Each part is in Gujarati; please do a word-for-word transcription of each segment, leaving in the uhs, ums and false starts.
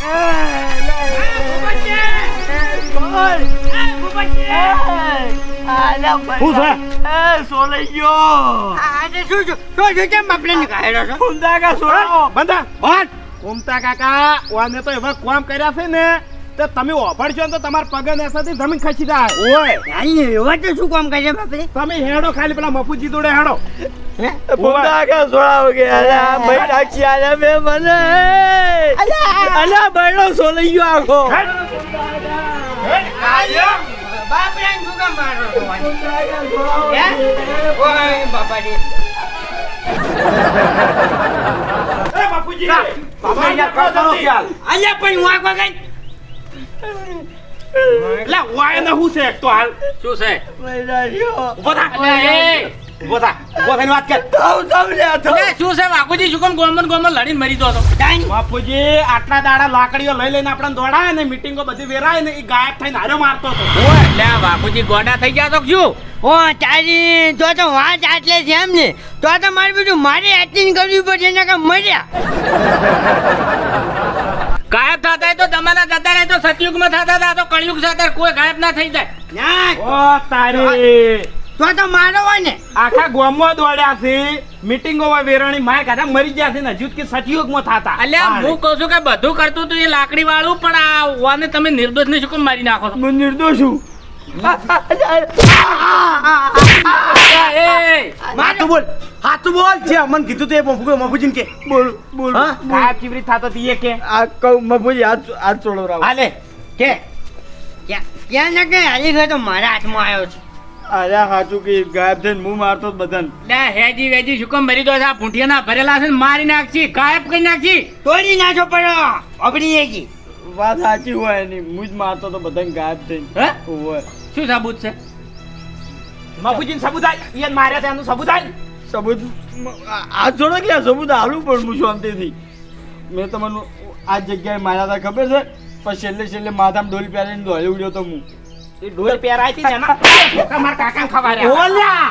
કામ કર્યા છે ને તો તમે ઓફરશો તો તમારા પગે ને જમીન ખસી જાય. ઓય એવા તો શું કામ કરે બાપરે? તમે હેડો ખાલી પેલા મફુજી જોડે હેડો. ભૂંડા કા સોળાવ કે અલા ભાઈ નાખી આલે મે મને અલા અલા બળો સોલઈ ગયો આખો. આયો બાપરે શું કામ મારો તો હે ઓય બાપા રે એ બાપુજી બાપા યાર કા કરો ખ્યાલ અલ્યા પણ વાગો ગઈ લા વાય ને હું છે તો હાલ શું છે ઉભો થા એ ઉભો થા ઉભો થઈને વાત કર તો તમને આ તો શું છે વાગુજી શું કામ ગોમન ગોમન લડીને મરી દો તો બાપુજી આટલા દાડા લાકડીઓ લઈ લઈને આપણને દોડાય ને મીટિંગો બધી વેરાય ને એ ગાયબ થઈને હારો મારતો હતો. ઓય લે વાગુજી ગોડા થઈ ગયા તો શું ઓ તારી તો તો વાત આટલે છે એમ ને તો તો મારી બધું મારી એક્ટિંગ કરવી પડશે ને કે મર્યા ગાયબ થતા તો જમાના જતા રહે તો સતયુગમાં થતા હતા તો કળયુગ સાથે કોઈ ગાયબ ના થઈ જાય. ઓ તારી તો તો મારો હોય ને આખા ગામમાં દોડ્યા છે મીટિંગો માં વેરણી માર કાઢા મરી ગયા છે ને હજુ કે સતયુગમાં થતા. અલ્યા હું કહું છું કે બધું કરતું તું એ લાકડી વાળું પણ આ વાને તમે નિર્દોષ ને શું કેમ મારી નાખો છો? હું નિર્દોષ છું. હાથું બોલ હાથું બોલ છે અમન કીધું તે મફુજીને કે બોલ બોલ ગાયબ ચીવરી થાતો તીએ કે આ કહું મફુજી હાથ હાથ છોડો રાવ હાલે કે ક્યાં ના કે હાલી ગયો તો મારા હાથમાં આવ્યો છે. અરે હાચું કે ગાયબ થઈને હું મારતો બધાને લે હેજી વેજી શું કેમ મરી દો આ ભૂંઠિયાના ભરેલા છે મારી નાખી ગાયબ કરી નાખી તોડી નાખો પડો અબડી એકી વાત સાચી હોય ની હું જ મારતો તો બધાને ગાયબ થઈને હે હોય શું સાબુત છે મફુજીને સબૂત આય ઈયન માર્યા તેનું સબૂત આય સબૂત આ જોડો કે સબૂત આલું પણ હું શાંતિથી મેં તમને આ જગ્યાએ માર્યા હતા ખબર છે પછી છેલ્લે છેલ્લે માથામાં ડોલી પહેરીને દોડી ઉડ્યો તો હું એ ડોલ પહેરાય હતી ને ના માર કાકાને ખવાર્યા ઓલ્યા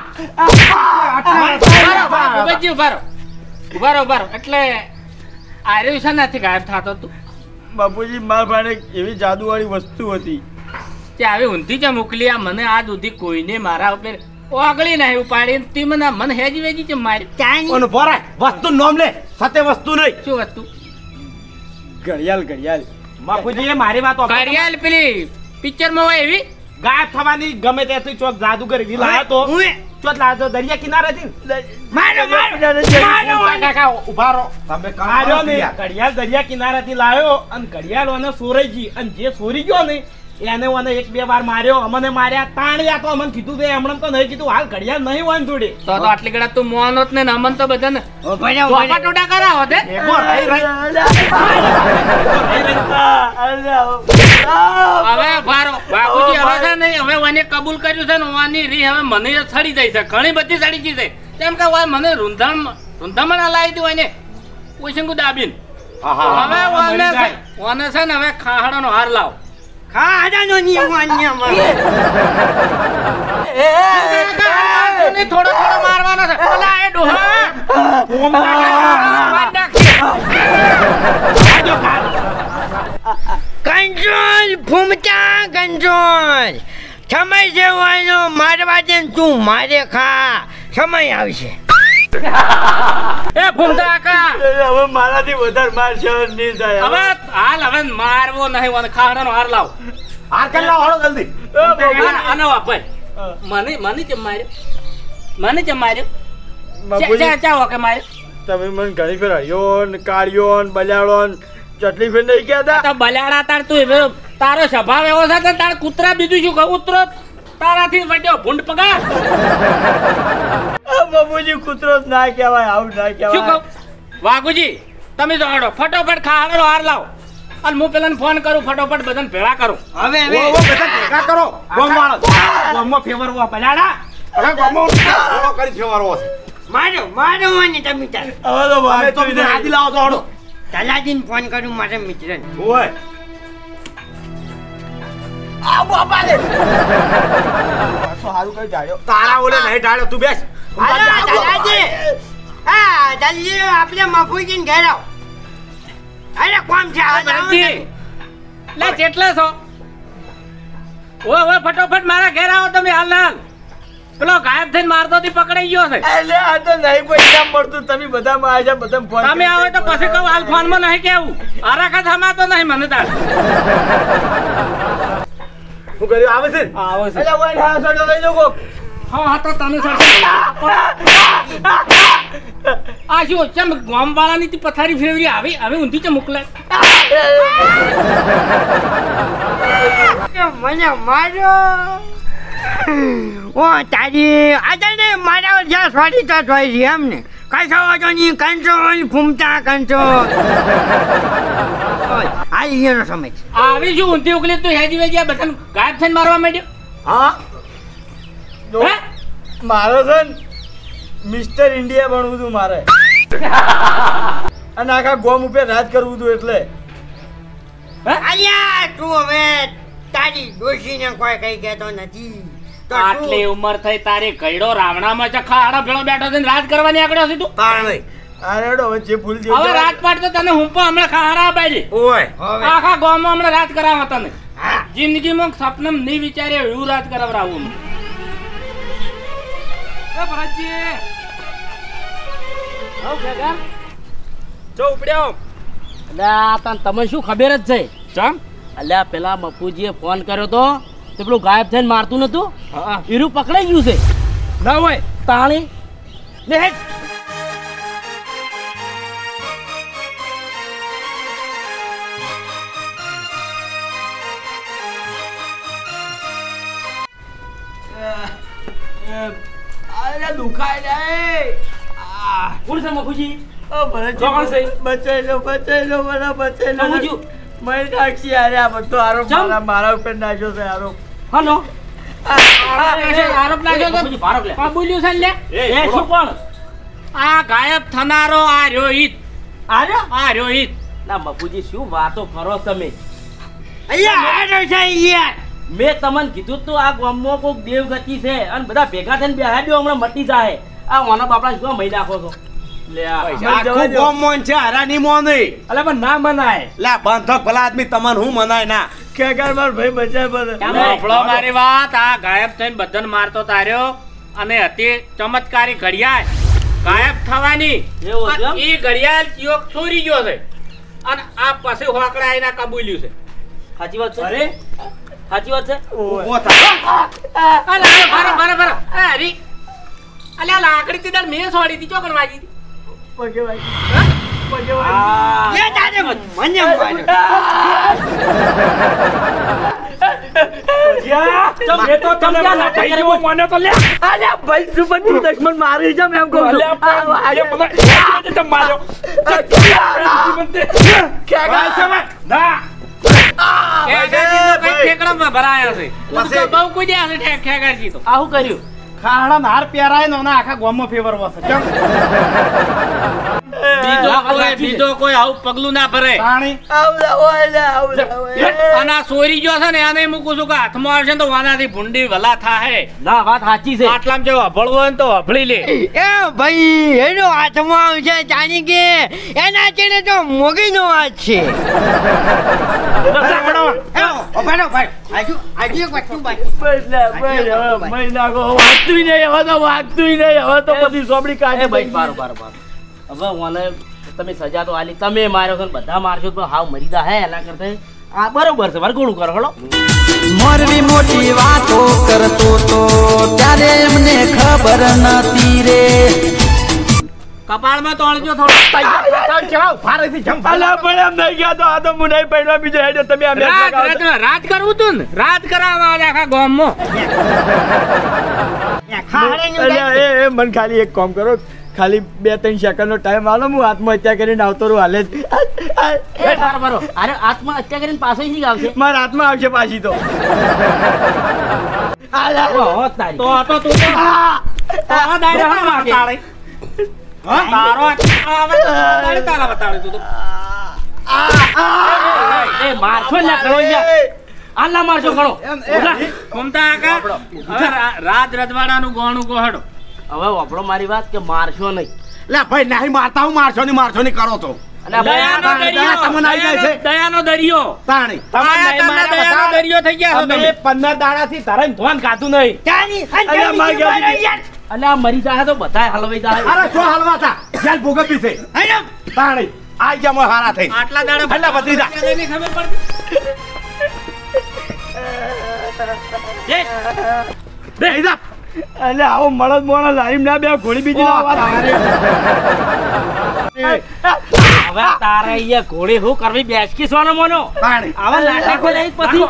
ઉભો ઉભારો ઉભારો ઉભારો એટલે આર્યું છે નથી ગાયબ થતો તું બાપુજી મારા ભાઈને એવી જાદુવાળી વસ્તુ હતી કે આવી ઊંધી જ મોકલી આ મને આજ સુધી કોઈને મારા ઉપર ઓગળી નહીં ઉપાડી તી મને મને હેજી વેજી છે મારી ઓનો ભરાય વસ્તુ નામ લે સતે વસ્તુ નહીં શું વસ્તુ ઘડિયાળ ઘડિયાળ બાપુજી એ મારી વાત ઘડિયાળ પેલી પિક્ચર માં હોય એવી ગાયબ થવાની ગમે ત્યાંથી ચોક જાદુગર એવી લાયો તો ચોક લાયો તો દરિયા કિનારે થી મારો મારો કાકા ઉભા રહો તમે કાઢ્યો ને ઘડિયાળ દરિયા કિનારે થી લાયો અને ઘડિયાળ ઓને સોરાઈજી અને જે સોરી ગયો ને એને ઓને એક બે વાર માર્યો અમને માર્યા તાણ્યા તો અમને કીધું તે હમણાં તો નહીં કીધું હાલ ઘડિયાળ નહીં હોય ને થોડી તો તો આટલી કડા તું મોનોત ને અમન તો બધાને ચોપા ટોટા કરાવો તે એકો રહી રહી હવે ભારો બાપુજી હવે છે નહીં હવે ઓને કબૂલ કર્યું છે ને ઓની રી હવે મને સડી જાય છે ઘણી બધી સડી ગઈ છે કેમ કે ઓય મને રૂંધણ રૂંધમણ લાવી દી ઓને ઓશંગુ દાબીન હવે ઓને છે ઓને છે ને હવે ખાહડાનો હાર લાવ ખાહડાનો નિયમ નિયમ એ થોડો થોડો મારવાનો છે ઓલા એ ડોહા કંટ્રોલ ભૂમતા કંટ્રોલ સમય જેવાનો મારવા દે તું મારે ખા સમય આવશે એ ભૂમતા કા હવે મારાથી વધારે માર સહન નહીં થાય હવે હાલ હવે મારવો નહીં મને ખાહડાનો હાર લાવ હાર કરી લાવ હાલો જલ્દી આનો વાપર મને મને કેમ માર્યો મને કેમ માર્યો ચા ચા ઓકે માર્યો તમે મને ઘણી ફેર હરિયો ને કાળિયો ને બલાડો ને ચટણી ફેર નહીં ગયા તો બલાડા તાર તું તારો સ્વભાવ એવો છે તાર કૂતરા બીજું શું કહું ઉતરો તારાથી વટ્યો ભૂંડ પગાર બાબુજી કૂતરો ના કહેવાય આવું ના કહેવાય શું કહું વાઘુજી તમે જો હડો ફટોફટ ખાડો હાર લાવો અને હું પેલાને ફોન કરું ફટોફટ બધાને ભેળા કરું હવે હવે બધા ભેગા કરો ગોમ વાળો ગોમમાં ફેવરવો બલાડા હવે ગોમમાં કરી ફેવરવો છે મારો મારો મને તમે ચાલ હવે તો ભાઈ તો બીજે આદી લાવો તો હડો તલાજીને ફોન કરું મારા મિત્રને ઓય આ બાપા રે પાછો હારું કઈ જાયો તારા ઓલે નહીં ઢાળ્યો તું બેસ હાલો તલાજી હા જલ્દી આપણે મફુજીને ઘેર આવ અરે કોમ છે આ જાઓ ને. લે કેટલા છો ઓય ઓય ફટોફટ મારા ઘેર આવો તમે હાલ ને હાલ પેલો ગાયબ થઈને મારતો થી પકડાઈ ગયો છે એટલે આ તો નહીં કોઈ ઇનામ મળતું તમે બધા માં આવ્યા બધા ફોન તમે આવો તો પછી કહું હાલ ફોન માં નહીં કેવું આરાખા થમાતો નહીં મને તાર હું કર્યું આવે છે આવે છે એટલે ઓય હા સડો લઈ લો કોક હા હા તો તમે સર આ શું ચમ ગામ વાળાની તી પથારી ફેરવી આવી હવે ઊંધી ચમ મોકલાય મને માર્યો ઓ તારી આજે ને મારા જ્યાં સ્વાડી તો જોઈ છે એમ ને કશો વાંધો નહીં કંટ્રોલ ફૂમતા કંટ્રોલ આ એનો સમય છે આવી શું ઊંધી ઉકલી તું હેજી વેજી આ બધાને ગાયબ થઈને મારવા માંડ્યો હા હે? મારો છે ને મિસ્ટર ઇન્ડિયા બનવું હતું મારે અને આખા ગોમ ઉપર રાજ કરવું હતું એટલે અલ્યા તું હવે તારી ડોશીને કોઈ કઈ કહેતો નથી તો તું- આટલી ઉંમર થઈ તારી કઈડો રાવણામાં ચખા હાડા ભેળો બેઠો છે ને રાજ કરવાની આકડ્યો છે તું પણ અરે ડો જે ફૂલ જે હવે રાજપાટ તો તને હું પણ હમણાં ખારા બાજી ઓય હવે આખા ગામમાં હમણાં રાજ કરાવવા તને હા જિંદગીમાં સપનમ નહીં વિચારે એવું રાજ કરાવરાવું એ ભરતજી આવ ભેગા ચો ઉપડ્યો અલ્યા તને તમે શું ખબર જ છે ચમ અલ્યા પેલા મફુજીએ ફોન કર્યો તો તે પેલું ગાયબ થઈને મારતું નતું હા હીરું પકડાઈ ગયું છે ના હોય તાણી લે હેટ અરે દુખાય રે આ કોણ છે મફુજી ઓ ભરત કોણ છે? બચાઈ લો બચાઈ લો મને બચાઈ લો શું થયું? મય નાખી અરે આ બધો આરોપ ચમ? મારા મારા ઉપર નાખ્યો છે આરોપ હલો આરોપ લાગ્યો તો મફુજી ભારો લે કબૂલ્યું છે ને લે એ શું પણ આ ગાયબ થનારો આ રોહિત આર્યો આ રોહિત ના મફુજી શું વાતો કરો તમે અહીંયા આનો છે યાર મેં તમને કીધું તું આ ગામમાં કોઈક દેવગતિ છે અને બધા ભેગા થઈને બેહાડ્યો હમણાં મટી જાય આ ઓના બાપડા શું મહી નાખો છો લે આ. આખું ગામ મોન છે હરાની મોન નહીં. અલ્યા પણ ના મનાય લે બંધક ભલા આદમી તમને હું મનાય ના ખેગાર માર ભાઈ બચાય બધે કેમ? સાંભળો મારી વાત આ ગાયબ થઈને બધાને મારતો તાર્યો અને હતી ચમત્કારી ઘડિયાળ ગાયબ થવાની એવું છે એમ? અને ઈ ઘડિયાળ ચિયોક ચોરી ગયો છે અને આ પછી હોકડા આઈને કબૂલ્યું છે સાચી વાત છે સાચી વાત છે ઊભો થા. અલે બરો બરો બરો એ હરી અલે આ લાકડી થી દર મેં છોડી હતી ચોકણ વાગી હતી પગે ભાઈ પગે ભાઈ એ તારે મને માર્યો ચમ એ તો તમે નાટક કર્યો મને તો લે અલ્યા ભાઈ સુપર તું દશમન મારી જમ એમ કહું છું આ એ બધા તમ માર્યો ખેગાર છે ના એ ગાજીનો કઈ ઠેકડામાં ભરાયા છે તું તો બહુ કોઈ દે છે ઠેક ઠેકારજી તો આવું કર્યું ખાડા નાર પહેરાય નો ના આખા ગામમાં ફેવર વસે કેમ બીજો કોઈ બીજો કોઈ આવું પગલું ના ભરે પાણી આવલા ઓયલા આવલા અને આ સોરી ગયો છે ને આને મૂકું છું કે હાથમાં આવશે ને તો વાનાથી ભૂંડી વલા થાય ના વાત સાચી છે આટલામાં જો અભળવું હોય ને તો અભળી લે એ ભાઈ એનો હાથમાં આવશે જાણી કે એના ચેડે તો મોગીનો હાથ છે એ, ઉભા રહો ભાઈ આજુ આજુ એક વસ્તુ બાકી બદલા બદલા મહિના કો વાગતું નહીં હવે તો વાગતું નહીં હવે તો બધી સોબડી એ કાઢી ભાઈ બારો બારો બારો હવે મને તમે સજા તો આલી તમે માર્યો છો ને બધા મારશો તો હાવ મરી જા હે એના કરતા આ બરોબર છે વરઘોડું કરો હળો મોરવી મોટી વાતો કરતો તો ત્યારે એમને ખબર નતી રે કપાળમાં તોડજો થોડો અલા પણ એમ નહીં ગયા તો આ તો હું નહીં પડ્યો બીજો હેડે તમે અમે રાત રાત રાત કરવું તું ને રાત કરાવવા આજે આખા ગામમાં અલ્યા એ એ મન ખાલી એક કામ કરો ખાલી બે ત્રણ સેકન્ડ નો ટાઈમ આલો હું આત્મહત્યા કરીને આવતો રહું હાલે જ એ બારો બારો અરે આત્મા હત્યા કરીને પાછો શી આવશે મારા હાથમાં આવશે પાછી તો ઓ હો તારી તો તો તું તો તારા દાડે હળવા તાળે હા તારો આવે તારે તારા બતાડે તું તો એ મારશો ને કરો યાર આ ના મારશો કરો ઘૂમતા આકા હવે રા- રાજ રજવાડાનું ગોણું ગોહડો હવે વાપરો મારી વાત કે મારશો નહીં લે ભાઈ નહીં મારતા હું મારશો ની મારશો ની કરો તો અલ્યા દયાનો દયા દરિયો, તમને આવી જાય છે. દયાનો- દયાનો દરિયો તાણી તમે નહીં મારા દયાનો દરિયો થઈ ગયા છો અમે તમે. પંદર દાડાથી ધરાઈને ધોન ખાધું નહીં. ચાની અલ્યા, માર ગયા. અલ્યા મરી જાય તો બધાય હલવાઈ જાય અરે શું હાલવા તા જેલ ભોગવવી છે તાણી આઈ જા મોય હારા થઈ આટલા દાડા ભલે ભત્રીજા. નહીં ખબર પડતી. એ, બેહી જા. એટલે આવો મળદ મોણા લારીમ ના બે ઘોડી બીજી ના વાત હવે તારે અહીંયા ઘોડી હું કરવી બેસકી સોનો મોનો તાણી આવા લાટા કોઈ નહીં પછી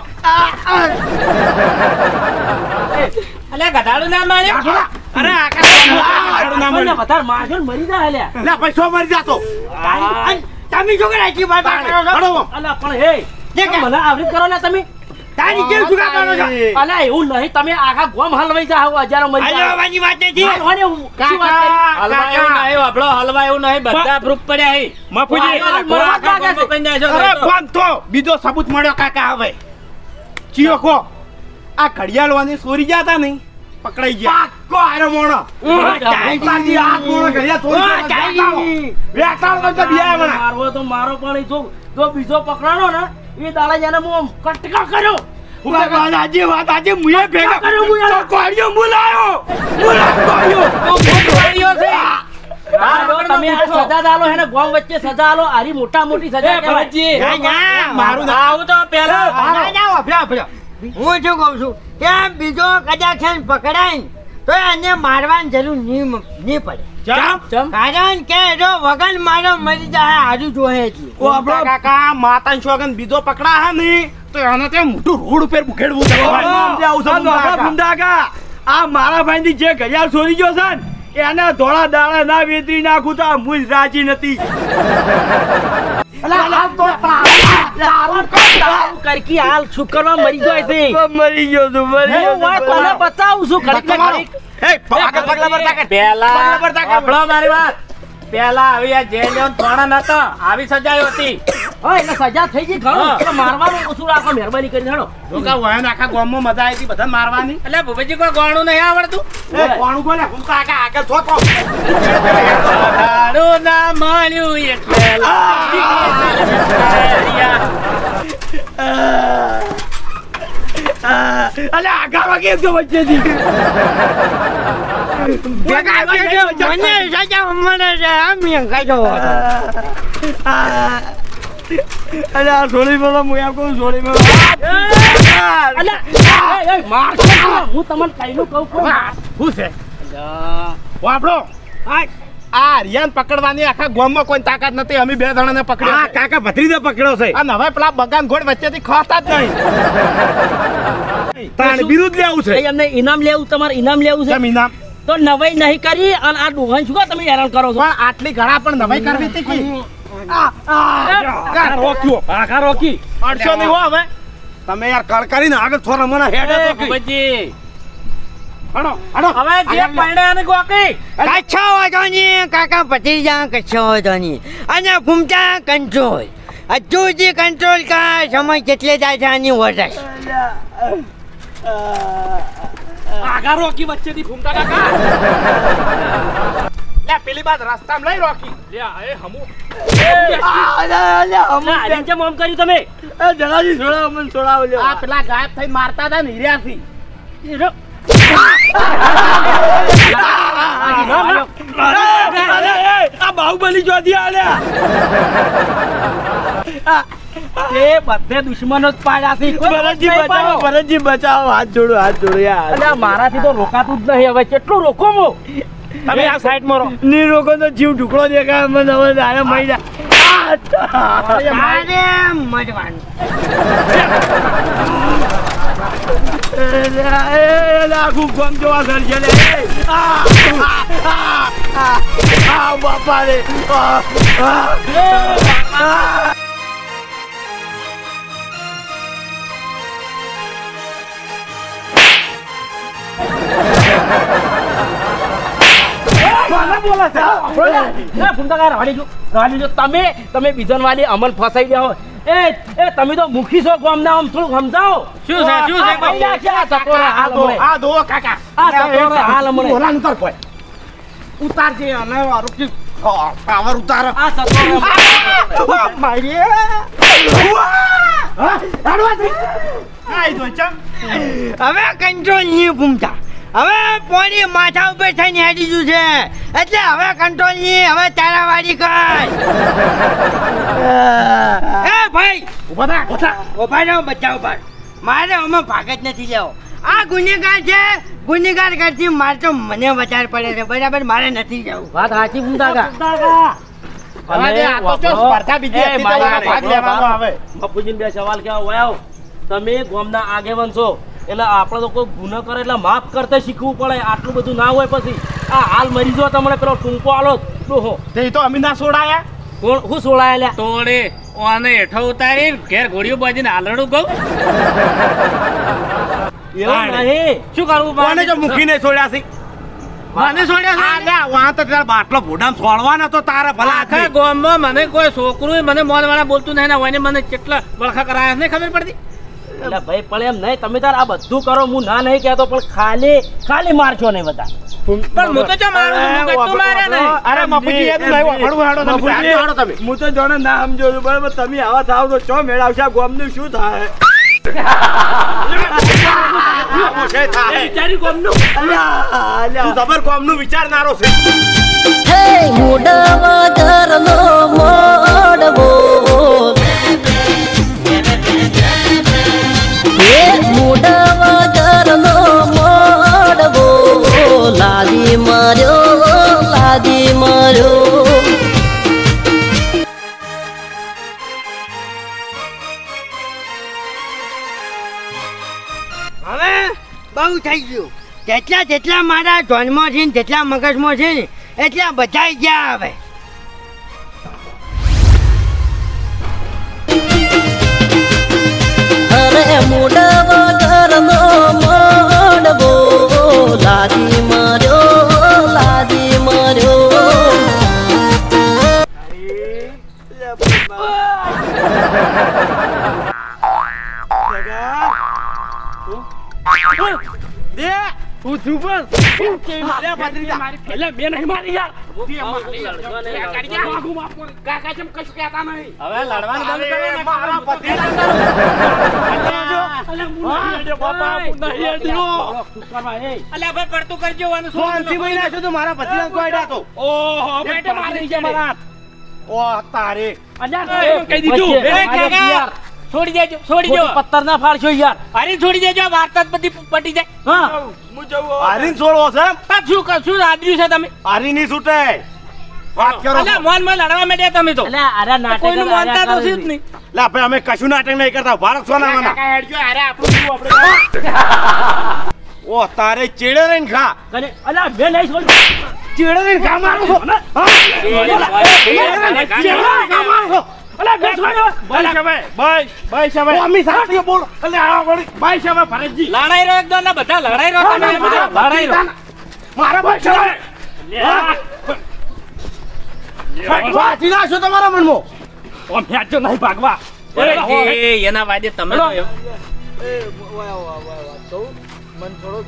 અલ્યા ગધાડું ના મારે. અરે આકાશ ના મળે. વધારે મારજો ને મરી જાય અલ્યા લે પૈસો મરી જાતો તમે શું કરે છે બાબા કરો છો? હળો. અલ્યા પણ હે જે કે- મને આવરી કરો ને તમે તારી કેવું શું કરો છો? અલ્યા એવું નહીં તમે આખા ગોમ હલવાઈ જાવ હજારો મરી જાય હલવાની વાત નથી. હાલ હોને હું શું વાત કરી? હલવા એવું નહીં આપણો હલવા એવું નહીં બધા પ્રૂફ પડ્યા હે. મફુજી આ મરવા લાગે છે. કઈ જાય છો અરે તો. બંધ તો બીજો સબૂત મળ્યો કાકા હવે ચિયો કો આ ઘડિયાળ વાની ચોરી ગયા તા નહીં પકડાઈ ગયા પાક્કો આરો મોણો તારી આ મોણો ઘડિયાળ ચોરી ગયા વેટાળ કરતા બિયા મણા મારવો તો મારો પણ જો જો બીજો પકડાણો ને એ દાડા જેને હું કટકા કર્યો વાત આજે વાત આજે મુએ ભેગા કર્યો હું તો કોળિયો મુલાયો મુલાયો તો ફોટવાળીઓ છે. હા, જો તમે આ સજા દાલો હે ને ગોમ વચ્ચે સજા આલો આરી મોટા મોટી સજા એ કહેવાય. ભરતજી, ના, ના. મારું ના આવું તો પેલા ના, ના, વાપરો, વાપરો. હું શું કહું છું કે બીજો કદાચ છે ને પકડાય ને તો એને મારવાની જરૂર નહીં મ- નહીં પડે જામ ચમ કારણ કે જો વગર મારો મરી જાય હારું જોહે છે ઓ આપણો કાકા માતાન શોગન બીજો પકડા હે ને તો એને તે મોટું રોડ ઉપર મુખેડવું છે આ મારા ભાઈ જે ઘડિયાળ ચોરી ગયો છે ને એને ધોળા દાડા ના વેતરી નાખું તો આ મુજ રાજી નથી કરકી હાલ શુક્રમાં મરી જાય છે મરી ગયો તું મરી હું વાત તને બતાવું છું ઘડીક ને ઘડીક. એ આગળ પગલા પર તાકે પેલા પગલા પર તાકે. આપણો મારી વાત પેલા આવી આ જેલ લેવન થોડા નતો આવી સજાયો હતી. હા એટલે સજા થઈ ગઈ ઘણું હા. એટલે મારવાનું ઓછું રાખો મહેરબાની કરીને હેડો જોકા વયન આખા ગામમાં મજા આવી હતી બધા મારવાની એટલે ભૂપેજી કોઈ ગોણું નહીં આવડતું. એ કોણ કોને હું કાકા આગળ થોકો તારું ના મળ્યું એટલે અલે આગા વાગે તો વચ્ચેથી ભેગા ભેગા મને સજા મળે છે આમ એમ કાઢો અલે આ છોડી મેલો હું એમ કહું છોડી મેલો અલ્યા, એ, એ, માર છો. હું તમને કઈનું કહું છું શું છે વાપડો આ રિયાન પકડવાની આખા ગામમાં કોઈ તાકાત નથી અમે બે જણાને પકડ્યા આ કાકા ભત્રીજો પકડ્યો છે અને હવે પેલા બગાન ઘોડ વચ્ચેથી ખોતા જ નહીં તાણ વિરુદ્ધ લેવું છે એ એમને ઇનામ લેવું તમારે ઇનામ લેવું છે કેમ ઇનામ તો નવાઈ નહીં કરી અને આ ડોહન શું કામ તમે હેરાન કરો છો પણ આટલી ઘણા પણ નવાઈ કરવી હતી કી આ રોક્યો આખા રોકી અડશો નહીં હો હવે તમે યાર કળ કરીને આગળ થોડા મને હેડે એ તો કી. ભૂપેજી, હણો હણો હવે જે પડ્યા ને ગોકી કચ્છો વાંધો નહીં કાકા ભત્રીજા કચ્છો વાંધો નહીં અને ઘૂમતા કંટ્રોલ હજુ જે કંટ્રોલ કા સમય કેટલે જાય છે આની વરસ આગા રોકી વચ્ચેથી ફૂમતા કાકા લે પેલી બાદ રસ્તામાં લઈ રોકી લે એ હમુ ના આરીને કેમ આમ કર્યું તમે જણાજી છોડાવો મને છોડાવો લ્યો આ પેલા ગાયબ થઈ મારતા હતા ને હીર્યાથી એ રો- આ બાહુબલી જોધી આલ્યા એ બધે દુશ્મનો જ પાડ્યા છે કોઈ ભરતજી નહીં બચાવો પાડ્યો. ભરતજી બચાવો હાથ જોડો હાથ જોડો યાર અલ્યા, મારાથી તો રોકાતું જ નહીં હવે કેટલું રોકો મો તમે આ સાઈડ માં રહો. ની રોકો તો જીવ ઢુકડો દેખાય મને હવે દાડે મહિના અરે મજવાનું આખું ગમ જોવા ઘર છે લે આ, આ, આ, આ, બાપા રે આ, આ, આ. કોને બોલે છે? ના ફૂમતા કા રાડી જો રાડી જો તમે તમે બીજન વાળી અમલ ફસાઈ ગયા હો એ એ તમે તો મુખી છો ગામના આમ થોડું સમજાવો શું છે શું છે આ મહિલા છે, આ ચકોરા આ હાલ દો હમણે. આ દો કાકા આ ચકોરા હાલ હમણે. ઓલા ઉતાર કોઈ ઉતારજે અને રૂકી પાવર ઉતારો આ સતો મારી હા હાડવાથી આઈ દો ચમ હવે કંટ્રોલ નહીં ભૂમતા હવે પોણી માથા ઉપર થઈને હેડી ગયું છે એટલે હવે કંટ્રોલ નહીં હવે તારાવાડી કર એ ભાઈ ઉભા થા ઉભા થા ઉભા રહો બચ્ચા ઉભા મારે અમે ભાગ જ નથી લેવો આ ગુનેગાર છે ગુનેગાર કરતી મારે તો મને વધારે પડે છે બરાબર મારે નથી જવું વાત સાચી ભૂમતા હવે દે આ તો જો સ્પર્ધા બીજી હતી તો આ ભાગ લેવાનો આવે બાપુજીને બે સવાલ કેવા હોય તમે ગામના આગેવાન છો એટલે આપણે તો કોઈ ગુનો કરે એટલે માફ કરતા શીખવું પડે આટલું બધું ના હોય પછી આ હાલ મરી જો તમને પેલો ટૂંકો આલો ડોહો તે તો અમે ના છોડાયા કોણ હું સોળાયા લ્યા તોડે ઓને હેઠો ઉતારી ઘેર ઘોડીઓ બાજીને હાલડું કહું એવું નહીં શું કરવું કોને જો મૂકીને છોડ્યા છે મને છોડ્યા આ લે વાં તો તારા બાટલો ભોડામ છોડવાનો તો તારે ભલા આખા આખા ગામમાં મને કોઈ છોકરું મને મોન વાળા બોલતું નહીં ને વને મને કેટલા બળખા કરાયા નહીં ખબર પડતી એટલે ભાઈ પણ એમ નહીં તમે તાર આ બધું કરો હું ના નહીં કહેતો પણ ખાલી ખાલી મારશો નહીં બધા પણ હું તો ચા મારું છું હું કશું માર્યા નહીં અરે મફુજી યાદ લાવ્યો હળવું હાડો તમે બાપુજી, હાડો તમે હું તો જોને ના સમજો છું બરાબર તમે આવા થાવ તો ચો મેળવશે આ ગામનું શું થાય છે થાય વિચારી કોમનું અલ્યા, અલ્યા. તું જબર કોમનું વિચારનારો છે હે મુડવા ઘરનો મોડવો હે મુડવા ઘરનો મોડવો લાદી માર્યો લાદી માર્યો હવે બહુ થઈ ગયું જેટલા જેટલા મારા ધ્યાનમાં છે ને જેટલા મગજમાં છે ને એટલા બધા ગયા હવે અરે મુડવા ઘરનો મોડવો લાદી માર્યો લાદી માર્યો દે હું છું પણ લે ભત્રીજા એટલે બે નહીં મારી યાર કાકા જેમ કશું કહેતા નહીં હવે લડવાનું બંધ કરો ને મારા ભત્રીજા અલ્યા ભાઈ પડતું કરજો વાનું હું અંતિમ મહિના છું તો મારા ભત્રીજા કોઈડા તો ઓહો બેટે મારી છે મારા હાથ. ઓ તારે કહી દીધું. એ કાકા. છોડી દેજો છોડી દો પત્તર ના ફાડશો યાર અરે છોડી દેજો આ વાર્તા જ બધી પટી જાય હા હું જવું હવે. હારીને છોડવો છે એમ? આ શું કર- શું આદર્યું છે તમે હારી નહીં છૂટે વાત કરો અલ્યા મોન માં લડવા માંડ્યા તમે તો એટલે આરા નાટક કોઈનું માનતા તો છે જ નહીં લા ભાઈ અમે કશું નાટક નહીં કરતા ભારત સોના માના કાકા હેડજો અરે આપણું શું આપણે ઓ તારે ચેડે રહીને ખા કને અલા બે નહીં છોડ ચેડે રહીને ખા મારો છો ને હા? ચેડે રહીને ખા મારો છો. અલા બે છોડ બાઈ શાબાઈ, બાઈ, બાઈ શાબાઈ. ઓ, અમી સાથે બોલો. અલે આ વળી, બાઈ શાબાઈ, ભરતજી. લડાઈ રહ્યો એકદમ ના બધા લડાઈ રહ્યો તમે બધા લડાઈ રહ્યો મારા બાઈ શાબાઈ. વાંચી નાખશો તમારા મનમાં. ઓ ફેંચો નહીં ભાગવા એ એના વાદે તમે તો એમ. એ, વાહ, વાહ, વાહ, વાહ. કહું? મન થોડો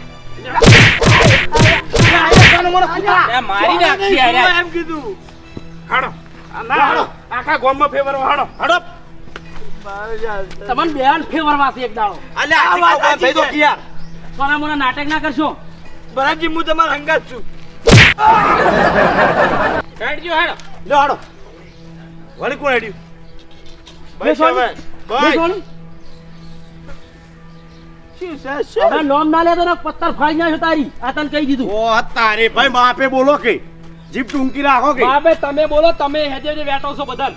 અલ્યા મારી નાખી આર્યા. એમ કીધું હાડો. હાડો. આખા ગામમાં ફેવર હાડો. હાડો. મારે યાર. તમને બેન ફેવરમાં છે એક દાડો અલે આ વાત વાત સાચી થઈ તો છે. કિયા. સોના મોના નાટક ના કરશો ભરતજી, હું તમારા હંગાત છું. હેડજો હેડો લો હાડો. વળી કોણ હેડ્યું? બાઈ બે સોની. શાબાઈ. બાઈ. સોની શું છે, શું? હવે નોમ ના લેતો ને પત્તર ફાડી નાખ્યો તારી આ તને કહી દીધું ઓ તારે ભાઈ બાપે બોલો કે જીભ ટૂંકી રાખો કે બાબે તમે બોલો તમે હેજે હેજે વેટો છો બધા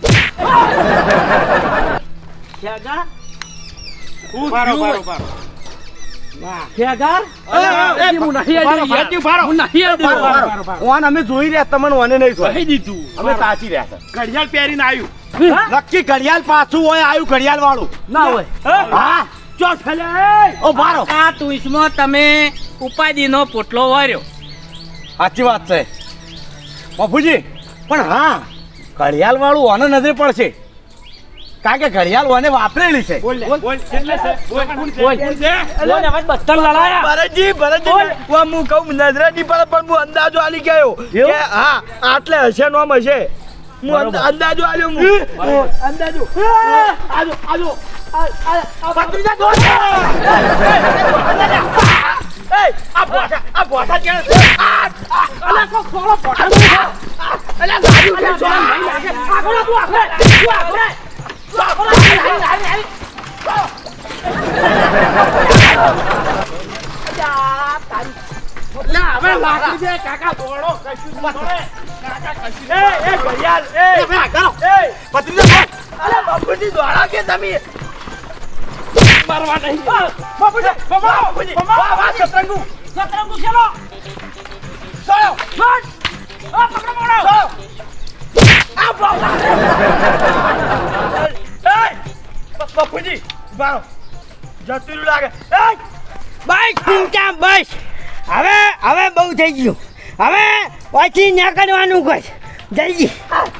ખેગાર પારો પારો પારો ખેગાર અલે, એ, હું નહીં પારો, હેજે પારો, પારો. હું નહીં હેજે પારો, પારો. ઓન અમે જોઈ રહ્યા તમને ઓને નહીં જોઈ કહી દીધું અમે સાચી રહ્યા છે ઘડિયાળ પહેરીને આવ્યું હા? નક્કી ઘડિયાળ પાછું હોય આવ્યું ઘડિયાળ વાળું ના હોય હા ચો છલે ઓ મારો આ તુઈસમાં તમે ઉપાધિનો પોટલો વાર્યો સાચી વાત છે બાપુજી પણ હા ઘડિયાળ વાળું ઓને નજરે પડશે કારણ કે ઘડિયાળ ઓને વાપરેલી છે બોલ લે, બોલ એટલે છે બોલ કોણ છે બોલ. કોણ છે બોલ હવે બત્તર લડાયા ભરતજી ભરતજી હું હું કહું નજરે નહીં પડે પણ હું અંદાજો આલી ગયો કે હા આટલે હશે નોમ હશે હું અંદ- અંદાજો આલ્યો હું અંદાજો આજો આજો ભત્રીજા દોડ એ આ બોટા આ બોટા કેણે છે અલા કો ખોળો બોટા અલા ગાડી ઉઠે છો આગળ તું આગળ તું આગળ તું આગળ હાલી હાલી હાલી ના હવે લાકડી દે કાકા દોડો કશું ન દોડે કાકા કશું એ એ ઘડિયાળ એ હવે આગળ એ ભત્રીજા અરે બાપુજી દોડા કે તમે મારવા નહીં બાપુજી બાપુજી વાહ વાહ સતરંગુ સતરંગુ ખેલો ચલો બસ આ પકડો મોડો આ બાપા એ બાપુજી બારો જતું લાગે એ બસ ચિંતા બસ હવે હવે બહુ થઈ ગયું હવે પછી નીકળવાનું કર જલ્દી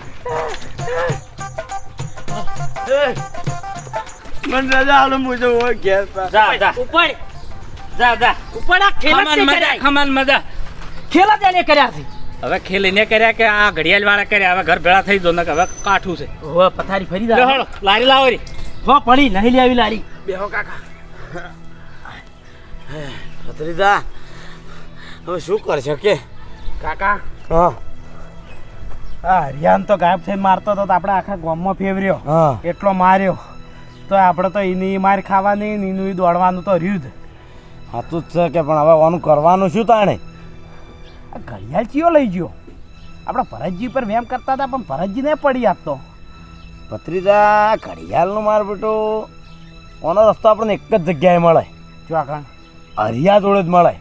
મન રાજા આલો મુજો હોય ઘેર જા જા ઉપર જા જા ઉપર આ ખેલ જ ખમાન નહીં મજા કર્યા ખમાન મજા ખેલ જ એને કર્યા છે હવે ખેલીને કર્યા કે આ ઘડિયાળ વાળા કર્યા હવે ઘર ભેળા થઈ જો ને હવે કાઠું છે હવે પથારી ફરી લે જા હળો, લારી લાવો રી હો પડી નહીં લેવી લાડી બેહો કાકા ભત્રીજા હવે શું કરશે કે કાકા હા આ હરિયાન તો ગાયબ થઈને મારતો તો આપણે આખા ગામમાં ફેવર્યો હા એટલો માર્યો તો આપણે તો એની માર ખાવાની ને એનું ઈ દોડવાનું તો રહ્યું જ સાચું જ છે કે પણ હવે આનું કરવાનું શું તાણે આ ઘડિયાળ ચિયો લઈ ગયો આપણે ભરતજી પર વેમ કરતા હતા પણ ભરતજી ને પડી આપતો ભત્રીજા ઘડિયાળનું માર બેટો ઓનો રસ્તો આપણને એક જ જગ્યાએ મળે જો આખા હરિયા જોડે જ મળે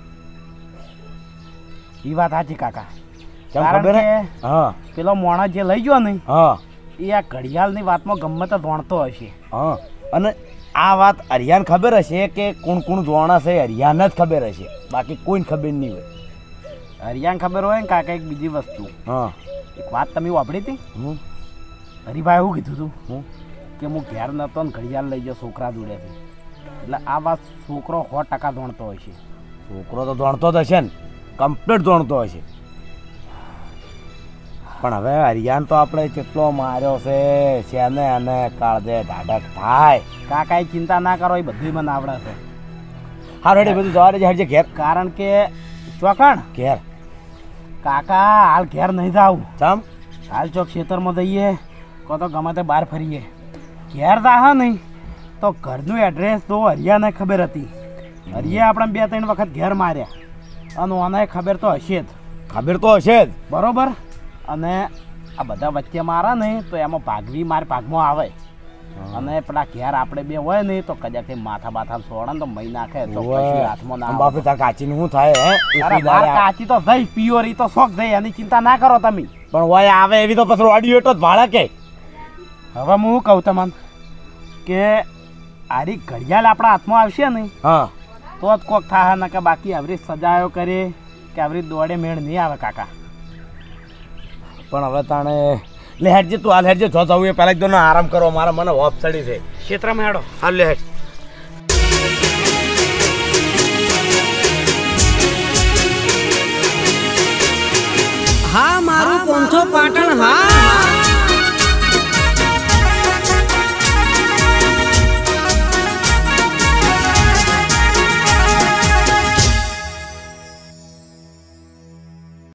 એ વાત સાચી કાકા કેમ કારણ ખબર હે કે હા પેલો મોણસ જે લઈ ગયો ને હા એ આ ઘડિયાળની વાતમાં ગમે તો ભણતો હશે હા અને આ વાત હરિયાને ખબર હશે કે કોણ કોણ જોવાના છે હરિયાને જ ખબર હશે બાકી કોઈને ખબર નહીં હોય હરિયાને ખબર હોય ને કાકા એક બીજી વસ્તુ હા એક વાત તમે વાપરી હતી હું હરિભાઈ એવું કીધું હતું હું કે હું ઘેર નતો ને ઘડિયાળ લઈ ગયો છોકરા જોડેથી એટલે આ વાત છોકરો સો ટકા જાણતો હશે છોકરો તો જાણતો જ હશે ને કમ્પ્લીટ જાણતો હશે પણ હવે હરિયાન તો આપણે કેટલો માર્યો છે શેને અને કાળજે ઢાઢક થાય કાકા એ ચિંતા ના કરો એ બધું મને આવડે છે હા રેડી બધું જવા દેજે હરજે ઘેર કારણ કે ચોકણ ઘેર કાકા હાલ ઘેર નહીં જાવું ચમ હાલ ચોક ખેતરમાં જઈએ કો તો ગમે તે બહાર ફરીએ ઘેર જા નહીં તો ઘરનું એડ્રેસ તો હરિયાને ખબર હતી હરિયા આપણે બે ત્રણ વખત ઘેર માર્યા અને ઓને ખબર તો હશે જ ખબર તો હશે જ બરોબર અને આ બધા વચ્ચે મારા ને તો એમાં ભાગવી માર ભાગમાં આવે અને પેલા ઘેર આપણે બે હોય ને તો કદાચ એ માથા બાથા સોડે ને તો મહી નાખે તો પછી હાથમાં ના આવે. બાપે તાર કાચીનું શું થાય હે અરે બાર કાચી તો થઈ પિયોરી તો શોખ થઈ એની ચિંતા ના કરો તમે પણ હોય આવે એવી તો પછી વાડી એટલો જ ભાડે કે હવે હું શું કહું તમને કે આરી ઘડિયાળ આપણા હાથમાં આવશે ને હા તો જ કોક થાય ને કે બાકી આવી સજાયો કરે કે આવી દોડે મેળ નહીં આવે કાકા પણ હવે તાણે લે હેડજે તું હાલ હેડજે જો જવું એ પહેલા જ દોનો આરામ કરો મારા મને હોપ ચડી છે ક્ષેત્રમાં હેડો હાલ લે હેડ હા મારું પોંચો પાટણ હા